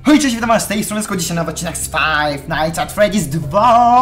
Hej, cześć, witam was z tej strony, dzisiaj na odcinek z Five Nights at Freddy's 2.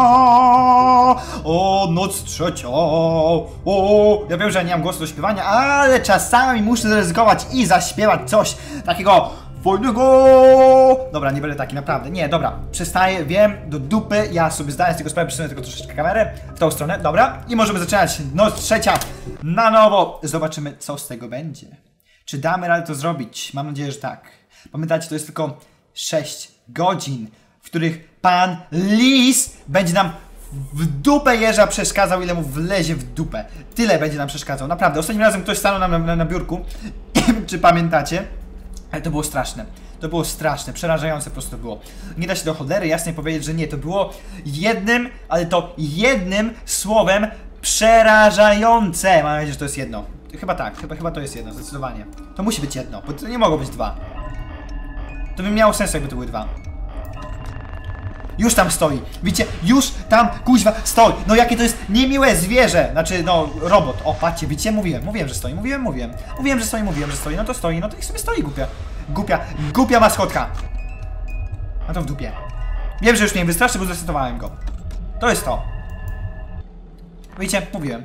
O, noc trzecia. O, ja wiem, że nie mam głosu do śpiewania, ale czasami muszę zaryzykować i zaśpiewać coś takiego fajnego. Dobra, nie będę taki, naprawdę. Nie, dobra, przestaję, wiem, do dupy. Ja sobie zdaję z tego sprawę, przesunę tylko troszeczkę kamerę w tą stronę, dobra. I możemy zaczynać noc trzecia na nowo. Zobaczymy, co z tego będzie. Czy damy radę to zrobić? Mam nadzieję, że tak. Pamiętajcie, to jest tylko 6 godzin, w których pan Lis będzie nam w dupę jeża przeszkadzał, ile mu wlezie w dupę. Tyle będzie nam przeszkadzał, naprawdę. Ostatnim razem ktoś stanął nam na biurku, czy pamiętacie? Ale to było straszne. To było straszne, przerażające po prostu było. Nie da się do cholery jasnej powiedzieć, że nie. To było jednym, ale to jednym słowem przerażające. Mam nadzieję, że to jest jedno. Chyba tak, chyba to jest jedno, zdecydowanie. To musi być jedno, bo to nie mogło być dwa. To by miało sens, jakby to były dwa. Już tam stoi. Widzicie? Już tam, kuźwa, stoi. No jakie to jest niemiłe zwierzę. Znaczy, no, robot. O, patrzcie, widzicie? Mówiłem, że stoi. Mówiłem, że stoi. No to stoi. No to niech sobie stoi, głupia maskotka. A to w dupie. Wiem, że już mnie wystraszy, bo zresetowałem go. To jest to. Widzicie? Mówiłem.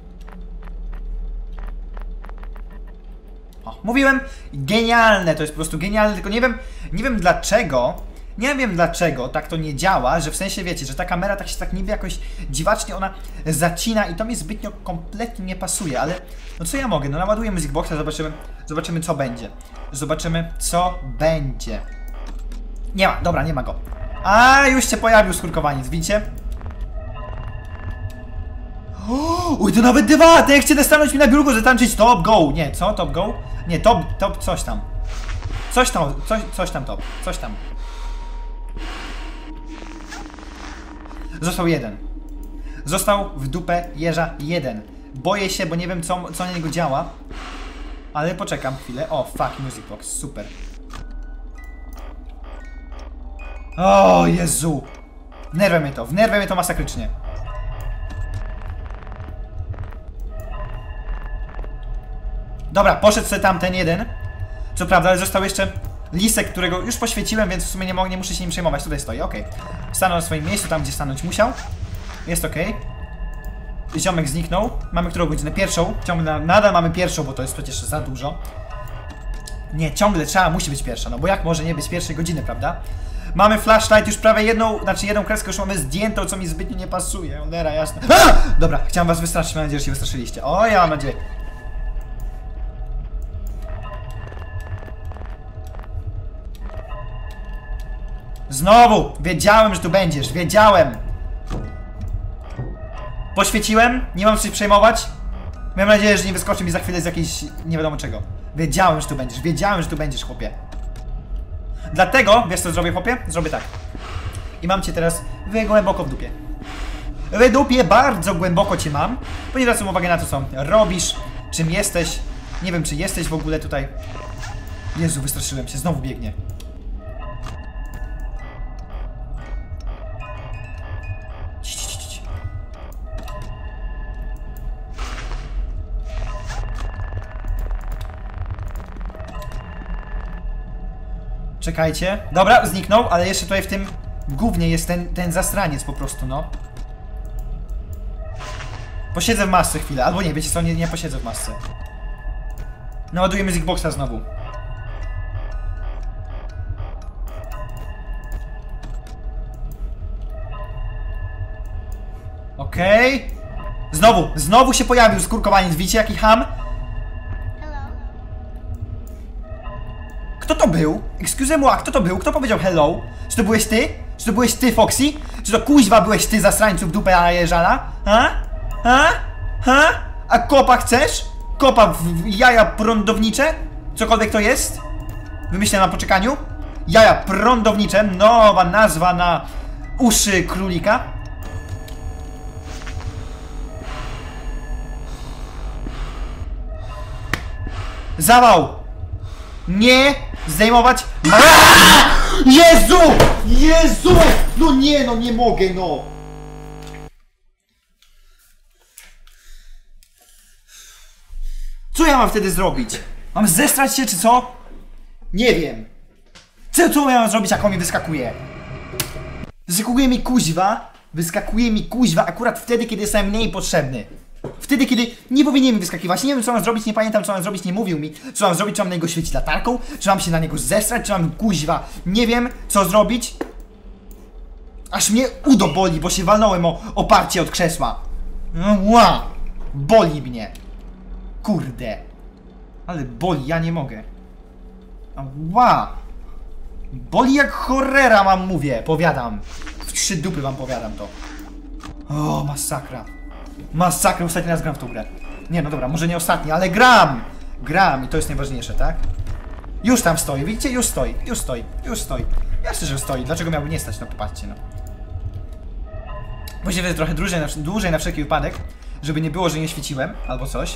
O, mówiłem, genialne, to jest po prostu genialne, tylko nie wiem dlaczego tak to nie działa, że w sensie wiecie, że ta kamera tak się tak niby jakoś dziwacznie ona zacina i to mi zbytnio kompletnie nie pasuje, ale no co ja mogę, no naładuję Music Boxa, zobaczymy co będzie. Nie ma, dobra, nie ma go. A już się pojawił skurkowaniec, widzicie? Uj, to nawet dwa! To jak chcę stanąć mi na biurku, że tańczyć top go! Nie, co? Top go? Nie, top coś tam. Coś tam. Został jeden. Został w dupę jeża jeden. Boję się, bo nie wiem co na niego działa. Ale poczekam chwilę. O, fuck, Music Box, super. O, Jezu! Wnerwia mnie to masakrycznie. Dobra, poszedł sobie tamten jeden. Co prawda, ale został jeszcze lisek, którego już poświeciłem, więc w sumie nie muszę się nim przejmować. Tutaj stoi, okej. Stanął na swoim miejscu, tam gdzie stanąć musiał. Jest okej. Ziomek zniknął. Mamy którą godzinę? Pierwszą. Ciągle nadal mamy pierwszą, bo to jest przecież za dużo. Nie, ciągle musi być pierwsza, no bo jak może nie być pierwszej godziny, prawda? Mamy flashlight, już prawie jedną kreskę już mamy zdjętą, co mi zbytnio nie pasuje. Cholera, jasne. Dobra, chciałem was wystraszyć, mam nadzieję, że się wystraszyliście. O, ja mam nadzieję. Znowu! Wiedziałem, że tu będziesz, wiedziałem! Poświeciłem, nie mam się przejmować. Mam nadzieję, że nie wyskoczy mi za chwilę z jakiejś nie wiadomo czego. Wiedziałem, że tu będziesz, chłopie. Dlatego, wiesz co zrobię, chłopie? Zrobię tak. I mam cię teraz głęboko w dupie. W dupie, bardzo głęboko cię mam. Bo nie zwracam uwagi na to, co robisz, czym jesteś. Nie wiem, czy jesteś w ogóle tutaj. Jezu, wystraszyłem się, znowu biegnie. Czekajcie. Dobra, zniknął, ale jeszcze tutaj w tym gównie jest ten zastraniec po prostu, no. Posiedzę w masce chwilę, albo nie, wiecie co, nie posiedzę w masce. Naładuję Music Boxa znowu. Okej. Znowu się pojawił skurkowaniec, widzicie jaki ham? Kto to był? Excuse-moi, kto to był? Kto powiedział hello? Czy to byłeś ty? Czy to byłeś ty, Foxy? Czy to kuźwa byłeś ty, zasrańcu w dupę najeżana? A kopa chcesz? Kopa w jaja prądownicze? Cokolwiek to jest? Wymyślę na poczekaniu? Jaja prądownicze, nowa nazwa na uszy królika. Zawał! Nie zdejmować. Jezu! No nie mogę, no! Co ja mam wtedy zrobić? Mam zestrać się, czy co? Nie wiem. Co miałem zrobić, jak on mi wyskakuje? Wyskakuje mi kuźwa akurat wtedy, kiedy jest najmniej potrzebny. Wtedy, kiedy nie powinien mi wyskakiwać. Nie wiem, co mam zrobić, nie pamiętam, co mam zrobić, nie mówił mi. Co mam zrobić, czy mam na niego świecić latarką? Czy mam się na niego zesrać, czy mam kuźwa? Nie wiem, co zrobić. Aż mnie udo boli, bo się walnąłem o oparcie od krzesła. Ła! Boli mnie. Kurde. Ale boli, ja nie mogę. Ła! Boli jak cholera, powiadam. W 3 dupy wam powiadam to. O, masakra. Masakra, ostatni raz gram w tą grę. Nie, no dobra, może nie ostatni, ale gram! Gram i to jest najważniejsze, tak? Już tam stoi, widzicie? Już stoi. Jasne, że stoi. Dlaczego miałby nie stać? No popatrzcie, no. Właściwie trochę dłużej na wszelki wypadek, żeby nie było, że nie świeciłem, albo coś.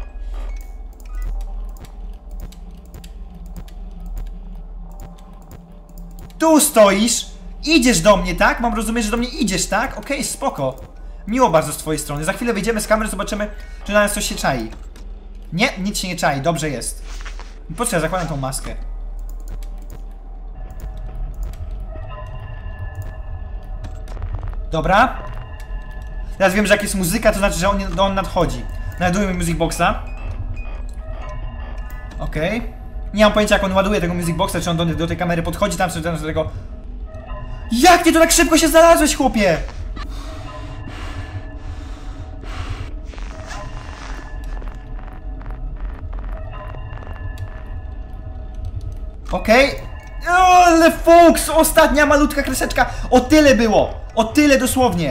Tu stoisz, idziesz do mnie, tak? Mam rozumieć, że do mnie idziesz, tak? Okej, spoko. Miło bardzo z twojej strony. Za chwilę wyjdziemy z kamery, zobaczymy, czy na nas coś się czai. Nie, nic się nie czai, dobrze jest. Po co ja zakładam tą maskę? Dobra. Teraz wiem, że jak jest muzyka, to znaczy, że on nadchodzi. Znajdujemy Music Boxa. Okej. Nie mam pojęcia, jak on ładuje tego Music Boxa, czy on do tej kamery podchodzi tam, czy do tego... Jak ty to tak szybko się znalazłeś, chłopie? Okej. Ale fuks! Ostatnia malutka kreseczka! O tyle było! O tyle dosłownie!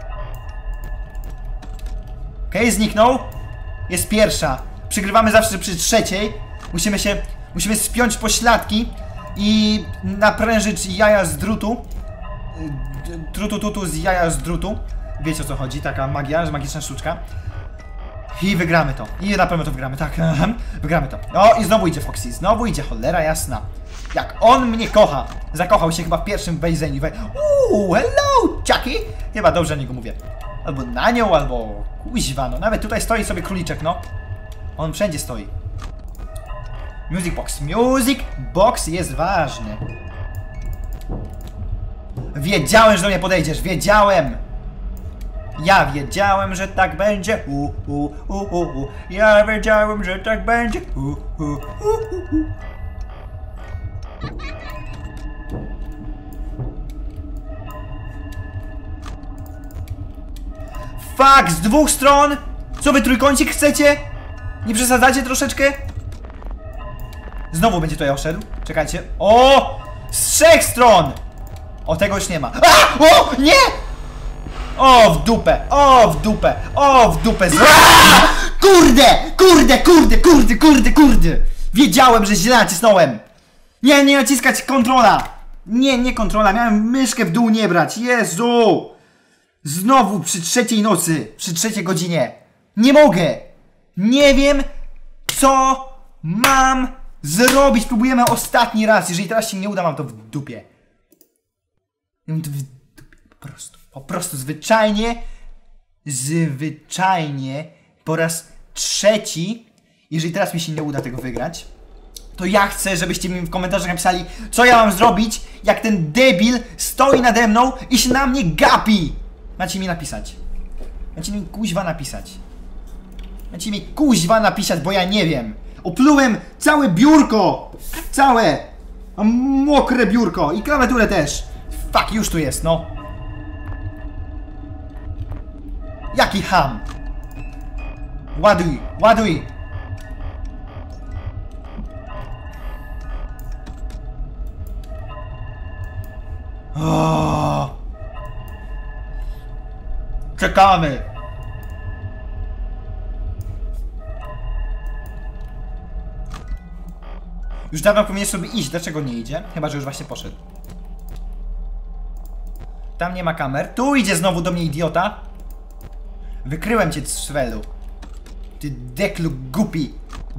Okej, zniknął. Jest pierwsza. Przygrywamy zawsze przy trzeciej. Musimy spiąć pośladki i naprężyć jaja z drutu. Trutu z jaja z drutu. Wiecie, o co chodzi, taka magia, magiczna sztuczka. I wygramy to. I na pewno to wygramy, tak. Wygramy to. O, i znowu idzie Foxy. Znowu idzie, cholera jasna. Jak on mnie kocha. Zakochał się chyba w pierwszym wejrzeniu. Hello, Chucky. Chyba dobrze na niego mówię. Albo na nią, albo kuźwa, no. Nawet tutaj stoi sobie króliczek, no. On wszędzie stoi. Music Box. Music Box jest ważny. Wiedziałem, że do mnie podejdziesz. Wiedziałem. Ja wiedziałem, że tak będzie. Ja wiedziałem, że tak będzie. Fuck, z dwóch stron. Co wy trójkącik chcecie? Nie przesadzacie troszeczkę? Znowu będzie tutaj oszedł. Czekajcie. O! Z 3 stron! O, tego już nie ma. A! O! Nie! O, w dupę! O, w dupę! O, w dupę! Kurde! Wiedziałem, że źle nacisnąłem! Nie naciskać kontrola! Nie kontrola, miałem myszkę w dół nie brać. Jezu! Znowu przy 3 nocy, przy 3 godzinie. Nie mogę! Nie wiem, co mam zrobić. Próbujemy ostatni raz. Jeżeli teraz się nie uda, mam to w dupie. Mam to w dupie. Po prostu zwyczajnie po raz 3, jeżeli teraz mi się nie uda tego wygrać, to ja chcę, żebyście mi w komentarzach napisali, co ja mam zrobić, jak ten debil stoi nade mną i się na mnie gapi. Macie mi napisać. Macie mi kuźwa napisać, bo ja nie wiem. Oplułem całe biurko. Całe. Mam mokre biurko i klawiaturę też. Fuck, już tu jest, no. Jaki ham. Ładuj. Czekamy. Już dawno powinien sobie iść. Dlaczego nie idzie? Chyba, że już właśnie poszedł. Tam nie ma kamer. Tu idzie znowu do mnie idiota. Wykryłem cię, Cwelu. Ty deklu głupi.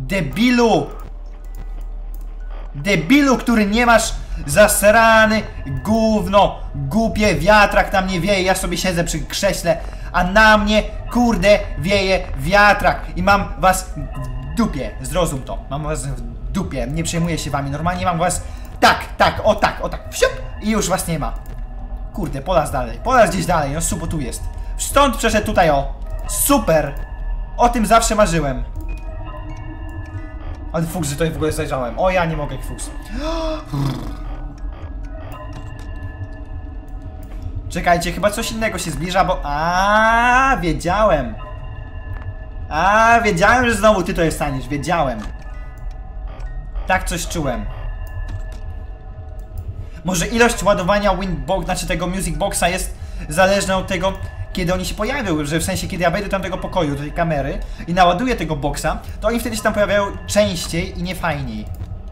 Debilu, który nie masz zasrany gówno. Głupie, wiatrak tam nie wieje. Ja sobie siedzę przy krześle, a na mnie, kurde, wieje wiatrak. I mam was w dupie. Zrozum to. Mam was w dupie. Nie przejmuję się wami. Normalnie mam was tak, o tak. Wsiup! I już was nie ma. Kurde, polas dalej. Polas gdzieś dalej, no super, tu jest. Stąd przeszedł tutaj, o. Super. O tym zawsze marzyłem. Ale fuks, że to w ogóle zajrzałem. O, ja nie mogę, fuks. Czekajcie, chyba coś innego się zbliża, bo... wiedziałem. Wiedziałem, że znowu ty to jest staniesz. Wiedziałem. Tak coś czułem. Może ilość ładowania Windbox, znaczy tego Music Boxa jest zależna od tego, kiedy oni się pojawią, że w sensie, kiedy ja wejdę do tamtego pokoju, do tej kamery i naładuję tego boxa, to oni wtedy się tam pojawiają częściej i nie fajniej.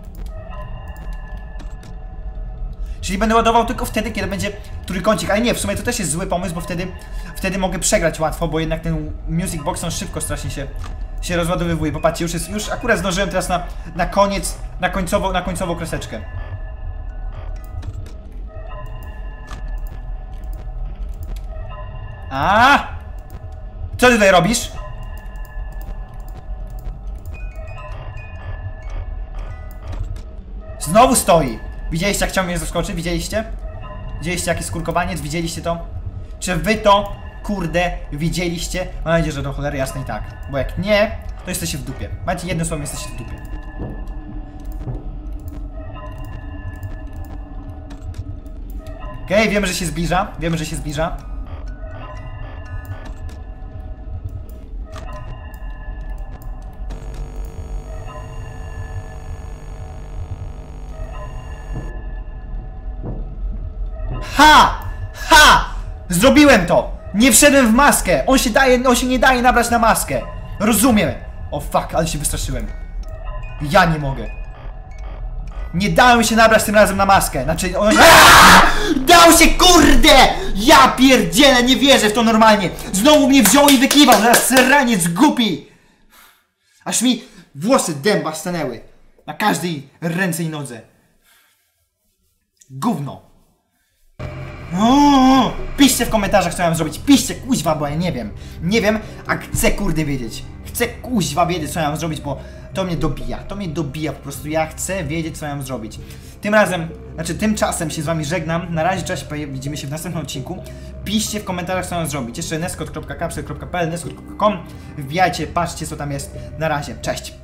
Czyli będę ładował tylko wtedy, kiedy będzie trójkącik, ale nie, w sumie to też jest zły pomysł, bo wtedy mogę przegrać łatwo, bo jednak ten Music Box on szybko strasznie się rozładowywuje. Popatrzcie, już akurat zdążyłem teraz na końcową kreseczkę. Co ty tutaj robisz? Znowu stoi. Widzieliście, jak chciał mnie zaskoczyć? Widzieliście? Widzieliście, jaki skurkowaniec? Widzieliście to? Czy wy to, kurde, widzieliście? Mam nadzieję, że do cholery jasnej tak. Bo jak nie, to jesteście w dupie. Macie jednym słowem, jesteście w dupie. Okej, wiemy, że się zbliża. Wiemy, że się zbliża. Zrobiłem to! Nie wszedłem w maskę! On się nie daje nabrać na maskę! Rozumiem! O fuck, ale się wystraszyłem. Ja nie mogę. Nie dałem się nabrać tym razem na maskę. Znaczy, on... Dał się, kurde! Ja pierdzielę, nie wierzę w to normalnie! Znowu mnie wziął i wykiwał! Zaraz seraniec głupi! Aż mi włosy dęba stanęły. Na każdej ręce i nodze. Gówno! Piszcie w komentarzach, co mam zrobić. Piszcie, kuźwa, bo ja nie wiem. Nie wiem, a chcę, kurde, wiedzieć. Chcę, kuźwa, wiedzieć, co mam zrobić, bo to mnie dobija. To mnie dobija po prostu. Ja chcę wiedzieć, co mam zrobić. Tymczasem się z wami żegnam. Na razie, cześć, widzimy się w następnym odcinku. Piszcie w komentarzach, co mam zrobić. Jeszcze neskot.capsule.pl, neskot.com. Wbijajcie, patrzcie, co tam jest. Na razie, cześć.